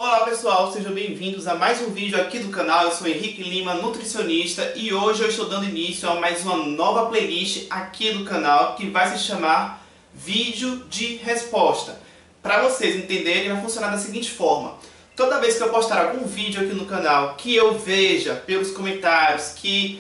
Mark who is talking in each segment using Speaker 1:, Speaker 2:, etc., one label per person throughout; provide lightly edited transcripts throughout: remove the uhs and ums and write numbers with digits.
Speaker 1: Olá pessoal, sejam bem-vindos a mais um vídeo aqui do canal. Eu sou Henrique Lima, nutricionista, e hoje eu estou dando início a mais uma nova playlist aqui do canal que vai se chamar Vídeo de Resposta. Para vocês entenderem, vai funcionar da seguinte forma: toda vez que eu postar algum vídeo aqui no canal que eu veja pelos comentários que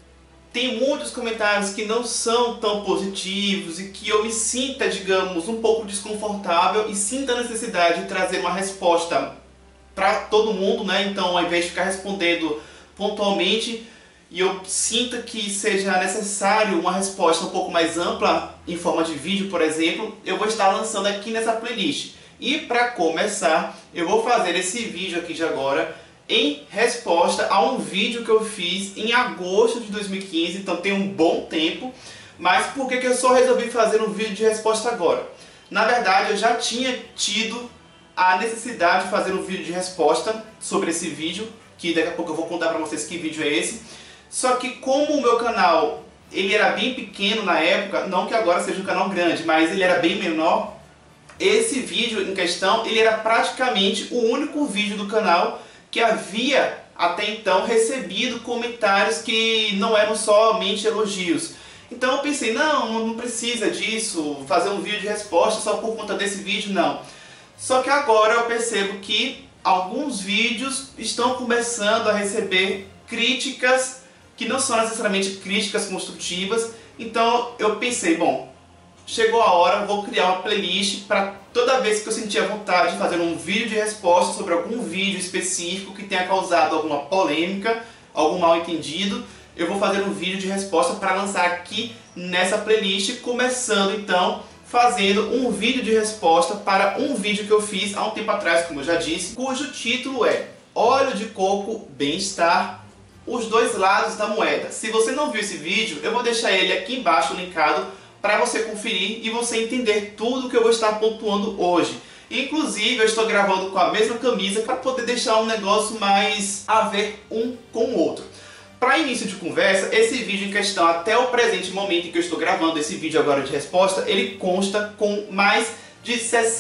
Speaker 1: tem muitos comentários que não são tão positivos e que eu me sinta, digamos, um pouco desconfortável e sinta a necessidade de trazer uma resposta para todo mundo, né? Então, ao invés de ficar respondendo pontualmente, e eu sinto que seja necessário uma resposta um pouco mais ampla, em forma de vídeo, por exemplo, eu vou estar lançando aqui nessa playlist. E para começar, eu vou fazer esse vídeo aqui de agora em resposta a um vídeo que eu fiz em agosto de 2015, então tem um bom tempo. Mas por que eu só resolvi fazer um vídeo de resposta agora? Na verdade, eu já tinha tido a necessidade de fazer um vídeo de resposta sobre esse vídeo, que daqui a pouco eu vou contar para vocês que vídeo é esse. Só que como o meu canal ele era bem pequeno na época, não que agora seja um canal grande, mas ele era bem menor, esse vídeo em questão ele era praticamente o único vídeo do canal que havia até então recebido comentários que não eram somente elogios. Então eu pensei, não precisa disso, fazer um vídeo de resposta só por conta desse vídeo, não. Só que agora eu percebo que alguns vídeos estão começando a receber críticas que não são necessariamente críticas construtivas. Então eu pensei, bom, chegou a hora, vou criar uma playlist para toda vez que eu sentir a vontade de fazer um vídeo de resposta sobre algum vídeo específico que tenha causado alguma polêmica, algum mal entendido, eu vou fazer um vídeo de resposta para lançar aqui nessa playlist, começando então fazendo um vídeo de resposta para um vídeo que eu fiz há um tempo atrás, como eu já disse, cujo título é Óleo de Coco Bem-Estar, os dois lados da moeda. Se você não viu esse vídeo, eu vou deixar ele aqui embaixo linkado para você conferir e você entender tudo que eu vou estar pontuando hoje. Inclusive, eu estou gravando com a mesma camisa para poder deixar um negócio mais a ver um com o outro. Para início de conversa, esse vídeo em questão, até o presente momento em que eu estou gravando esse vídeo agora de resposta, ele consta com mais de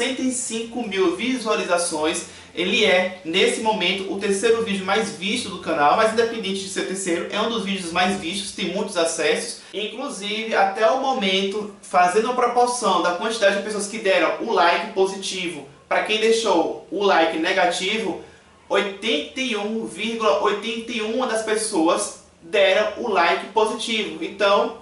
Speaker 1: 65 mil visualizações. Ele é, nesse momento, o terceiro vídeo mais visto do canal, mas independente de ser terceiro, é um dos vídeos mais vistos, tem muitos acessos. Inclusive, até o momento, fazendo a proporção da quantidade de pessoas que deram o like positivo para quem deixou o like negativo, 81,81% das pessoas deram o like positivo. Então,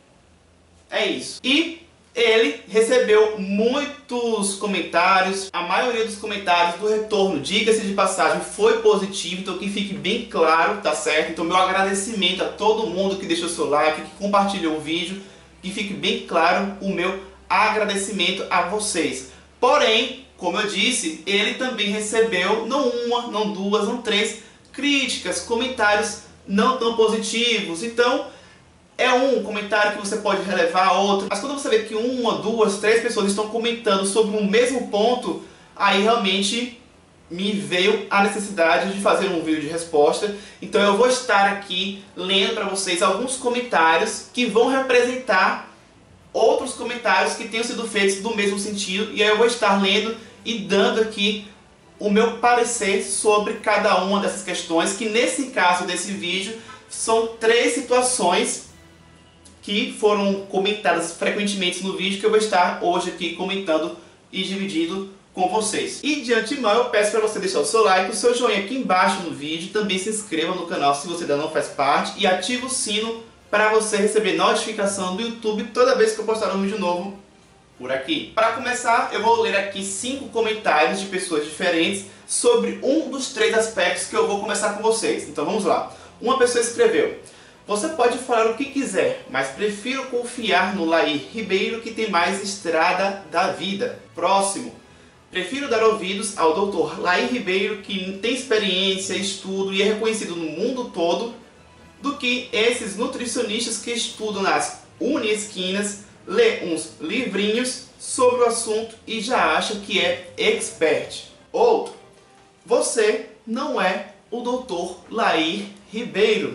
Speaker 1: é isso. E ele recebeu muitos comentários, a maioria dos comentários do retorno, diga-se de passagem, foi positivo, então que fique bem claro, tá certo? Então meu agradecimento a todo mundo que deixou seu like, que compartilhou o vídeo, que fique bem claro o meu agradecimento a vocês. Porém, como eu disse, ele também recebeu não uma, não duas, não três críticas, comentários não tão positivos. Então é um comentário que você pode relevar, outro. Mas quando você vê que uma, duas, três pessoas estão comentando sobre o mesmo ponto, aí realmente me veio a necessidade de fazer um vídeo de resposta. Então eu vou estar aqui lendo para vocês alguns comentários que vão representar outros comentários que tenham sido feitos do mesmo sentido. E aí eu vou estar lendo e dando aqui o meu parecer sobre cada uma dessas questões, que nesse caso desse vídeo são três situações que foram comentadas frequentemente no vídeo, que eu vou estar hoje aqui comentando e dividindo com vocês. E de antemão eu peço para você deixar o seu like, o seu joinha aqui embaixo no vídeo, também se inscreva no canal se você ainda não faz parte e ative o sino para você receber notificação do YouTube toda vez que eu postar um vídeo novo por aqui. Para começar, eu vou ler aqui 5 comentários de pessoas diferentes sobre um dos 3 aspectos que eu vou começar com vocês. Então vamos lá. Uma pessoa escreveu: você pode falar o que quiser, mas prefiro confiar no Lair Ribeiro, que tem mais estrada da vida. Próximo. Prefiro dar ouvidos ao Dr. Lair Ribeiro, que tem experiência, estudo e é reconhecido no mundo todo, do que esses nutricionistas que estudam nas Uniesquinas, lê uns livrinhos sobre o assunto e já acha que é expert. Outro. Você não é o Dr. Lair Ribeiro.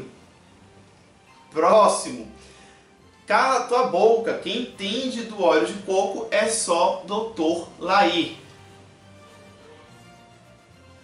Speaker 1: Próximo. Cala tua boca, quem entende do óleo de coco é só Dr. Lair.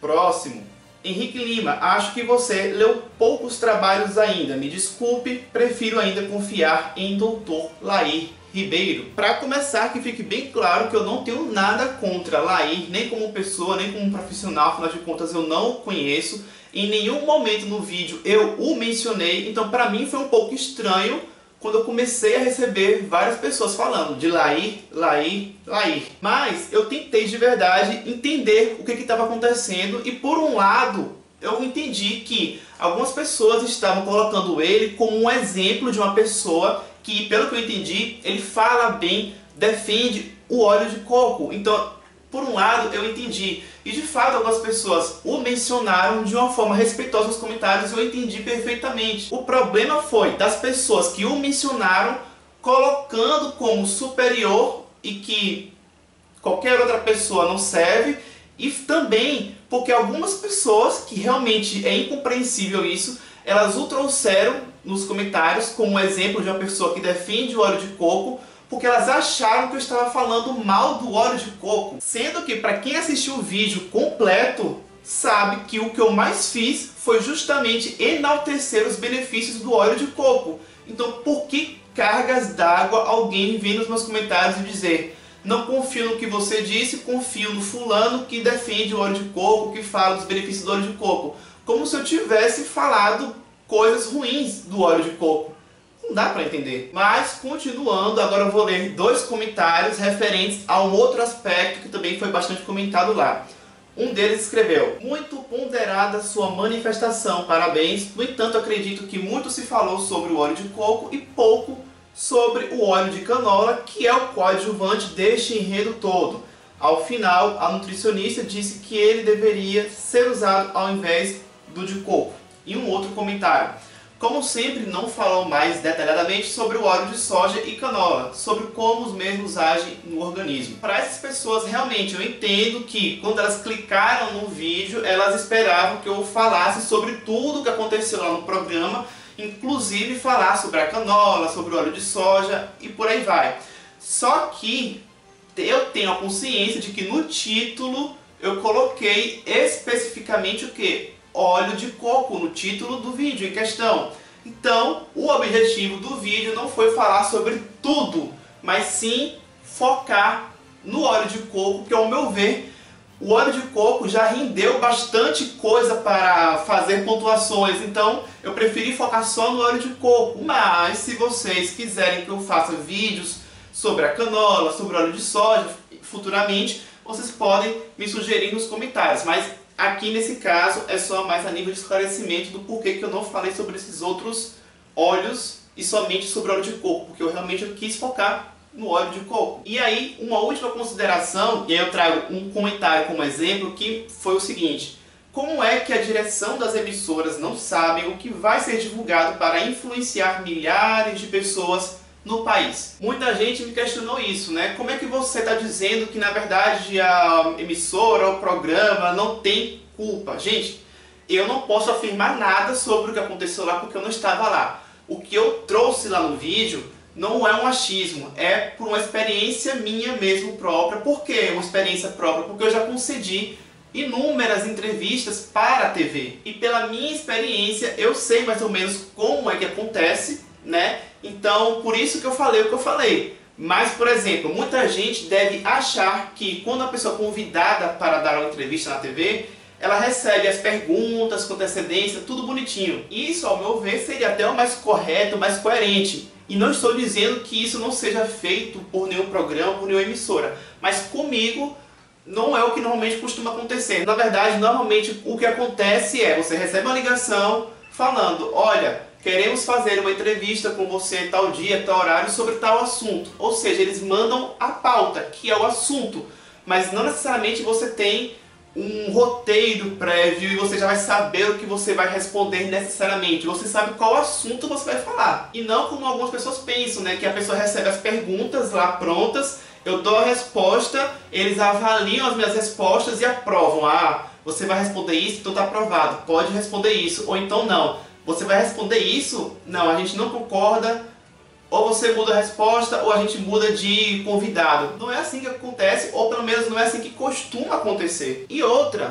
Speaker 1: Próximo. Henrique Lima, acho que você leu poucos trabalhos ainda. Me desculpe, prefiro ainda confiar em Dr. Lair Ribeiro. Para começar, que fique bem claro que eu não tenho nada contra Lair, nem como pessoa, nem como profissional, afinal de contas eu não o conheço. Em nenhum momento no vídeo eu o mencionei, então para mim foi um pouco estranho quando eu comecei a receber várias pessoas falando de Lair, Lair, Lair. Mas eu tentei de verdade entender o que estava acontecendo e por um lado eu entendi que algumas pessoas estavam colocando ele como um exemplo de uma pessoa que, pelo que eu entendi, ele fala bem, defende o óleo de coco. Então, por um lado, eu entendi. E de fato, algumas pessoas o mencionaram de uma forma respeitosa nos comentários e eu entendi perfeitamente. O problema foi das pessoas que o mencionaram colocando como superior e que qualquer outra pessoa não serve. E também porque algumas pessoas, que realmente é incompreensível isso, elas o trouxeram nos comentários como exemplo de uma pessoa que defende o óleo de coco, porque elas acharam que eu estava falando mal do óleo de coco. Sendo que, para quem assistiu o vídeo completo, sabe que o que eu mais fiz foi justamente enaltecer os benefícios do óleo de coco. Então, por que cargas d'água alguém vem nos meus comentários e dizer: não confio no que você disse, confio no fulano que defende o óleo de coco, que fala dos benefícios do óleo de coco? Como se eu tivesse falado coisas ruins do óleo de coco. Não dá para entender. Mas, continuando, agora eu vou ler 2 comentários referentes a um outro aspecto que também foi bastante comentado lá. Um deles escreveu: muito ponderada sua manifestação, parabéns. No entanto, acredito que muito se falou sobre o óleo de coco e pouco sobre o óleo de canola, que é o coadjuvante deste enredo todo. Ao final, a nutricionista disse que ele deveria ser usado ao invés do de coco. E um outro comentário: como sempre, não falou mais detalhadamente sobre o óleo de soja e canola, sobre como os mesmos agem no organismo. Para essas pessoas, realmente, eu entendo que quando elas clicaram no vídeo, elas esperavam que eu falasse sobre tudo o que aconteceu lá no programa, inclusive falar sobre a canola, sobre o óleo de soja e por aí vai. Só que eu tenho a consciência de que no título eu coloquei especificamente o que? Óleo de coco no título do vídeo em questão. Então, o objetivo do vídeo não foi falar sobre tudo, mas sim focar no óleo de coco, que ao meu ver, o óleo de coco já rendeu bastante coisa para fazer pontuações. Então, eu preferi focar só no óleo de coco. Mas, se vocês quiserem que eu faça vídeos sobre a canola, sobre o óleo de soja, futuramente, vocês podem me sugerir nos comentários. Mas aqui nesse caso é só mais a nível de esclarecimento do porquê que eu não falei sobre esses outros óleos e somente sobre o óleo de coco, porque eu realmente quis focar no óleo de coco. E aí, uma última consideração, e aí eu trago um comentário como exemplo, que foi o seguinte: como é que a direção das emissoras não sabem o que vai ser divulgado para influenciar milhares de pessoas no país? Muita gente me questionou isso, né? Como é que você está dizendo que na verdade a emissora ou o programa não tem culpa? Gente, eu não posso afirmar nada sobre o que aconteceu lá porque eu não estava lá. O que eu trouxe lá no vídeo não é um achismo, é por uma experiência minha mesmo própria. Por que uma experiência própria? Porque eu já concedi inúmeras entrevistas para a TV. E pela minha experiência eu sei mais ou menos como é que acontece, né? Então, por isso que eu falei o que eu falei. Mas, por exemplo, muita gente deve achar que quando a pessoa é convidada para dar uma entrevista na TV, ela recebe as perguntas com antecedência, tudo bonitinho. Isso, ao meu ver, seria até o mais correto, o mais coerente. E não estou dizendo que isso não seja feito por nenhum programa, por nenhuma emissora. Mas comigo não é o que normalmente costuma acontecer. Na verdade, normalmente o que acontece é, você recebe uma ligação falando: olha, queremos fazer uma entrevista com você tal dia, tal horário, sobre tal assunto. Ou seja, eles mandam a pauta, que é o assunto. Mas não necessariamente você tem um roteiro prévio e você já vai saber o que você vai responder necessariamente. Você sabe qual assunto você vai falar. E não como algumas pessoas pensam, né? Que a pessoa recebe as perguntas lá prontas, eu dou a resposta, eles avaliam as minhas respostas e aprovam. Ah, você vai responder isso, então está aprovado. Pode responder isso. Ou então não. Você vai responder isso? Não, a gente não concorda. Ou você muda a resposta, ou a gente muda de convidado. Não é assim que acontece, ou pelo menos não é assim que costuma acontecer. E outra,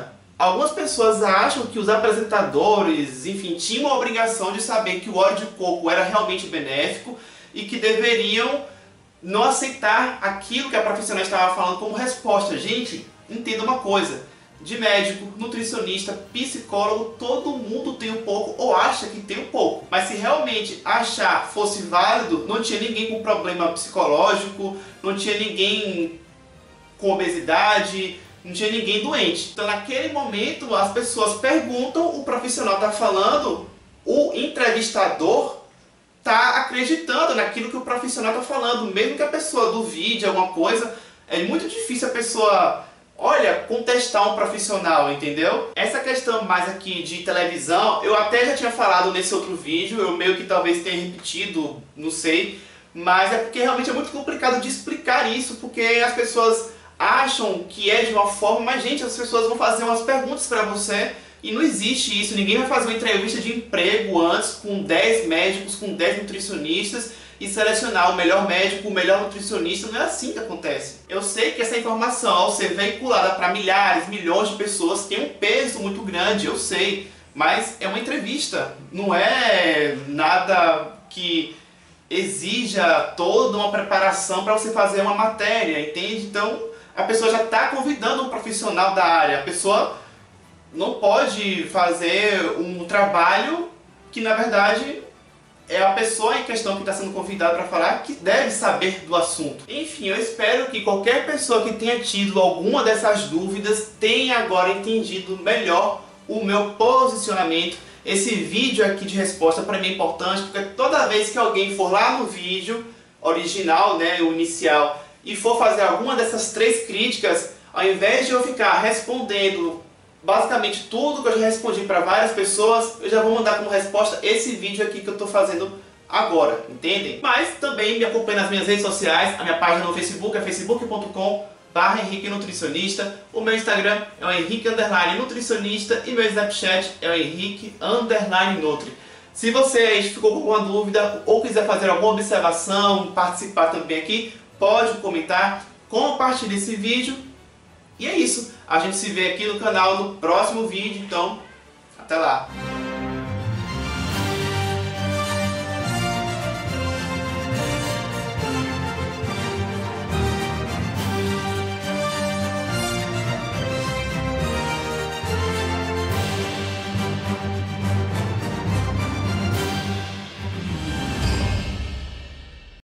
Speaker 1: Algumas pessoas acham que os apresentadores, enfim, tinham a obrigação de saber que o óleo de coco era realmente benéfico e que deveriam não aceitar aquilo que a profissional estava falando como resposta. Gente, entenda uma coisa, de médico, nutricionista, psicólogo, todo mundo tem um pouco ou acha que tem um pouco. Mas se realmente achar fosse válido, não tinha ninguém com problema psicológico, não tinha ninguém com obesidade, não tinha ninguém doente. Então naquele momento as pessoas perguntam, o profissional está falando, o entrevistador está acreditando naquilo que o profissional está falando. Mesmo que a pessoa duvide alguma coisa, é muito difícil a pessoa, olha, contestar um profissional, entendeu? Essa questão mais aqui de televisão, eu até já tinha falado nesse outro vídeo, eu meio que talvez tenha repetido, não sei, mas é porque realmente é muito complicado de explicar isso, porque as pessoas acham que é de uma forma, mas gente, as pessoas vão fazer umas perguntas para você e não existe isso. Ninguém vai fazer uma entrevista de emprego antes com 10 médicos, com 10 nutricionistas e selecionar o melhor médico, o melhor nutricionista. Não é assim que acontece. Eu sei que essa informação, ao ser veiculada para milhares, milhões de pessoas, tem um peso muito grande, eu sei, mas é uma entrevista, não é nada que exija toda uma preparação para você fazer uma matéria, entende? Então a pessoa já está convidando um profissional da área. A pessoa não pode fazer um trabalho que, na verdade, é a pessoa em questão que está sendo convidada para falar que deve saber do assunto. Enfim, eu espero que qualquer pessoa que tenha tido alguma dessas dúvidas tenha agora entendido melhor o meu posicionamento. Esse vídeo aqui de resposta para mim é importante, porque toda vez que alguém for lá no vídeo original, né, o inicial, e for fazer alguma dessas 3 críticas, ao invés de eu ficar respondendo basicamente tudo que eu já respondi para várias pessoas, eu já vou mandar como resposta esse vídeo aqui que eu estou fazendo agora, entendem? Mas também me acompanhe nas minhas redes sociais, a minha página no Facebook é facebook.com/Henrique Nutricionista, o meu Instagram é o Henrique_Nutricionista e meu Snapchat é o Henrique_Nutri. Se você ficou com alguma dúvida ou quiser fazer alguma observação, participar também aqui, pode comentar, compartilhe esse vídeo. E é isso, a gente se vê aqui no canal no próximo vídeo, então até lá!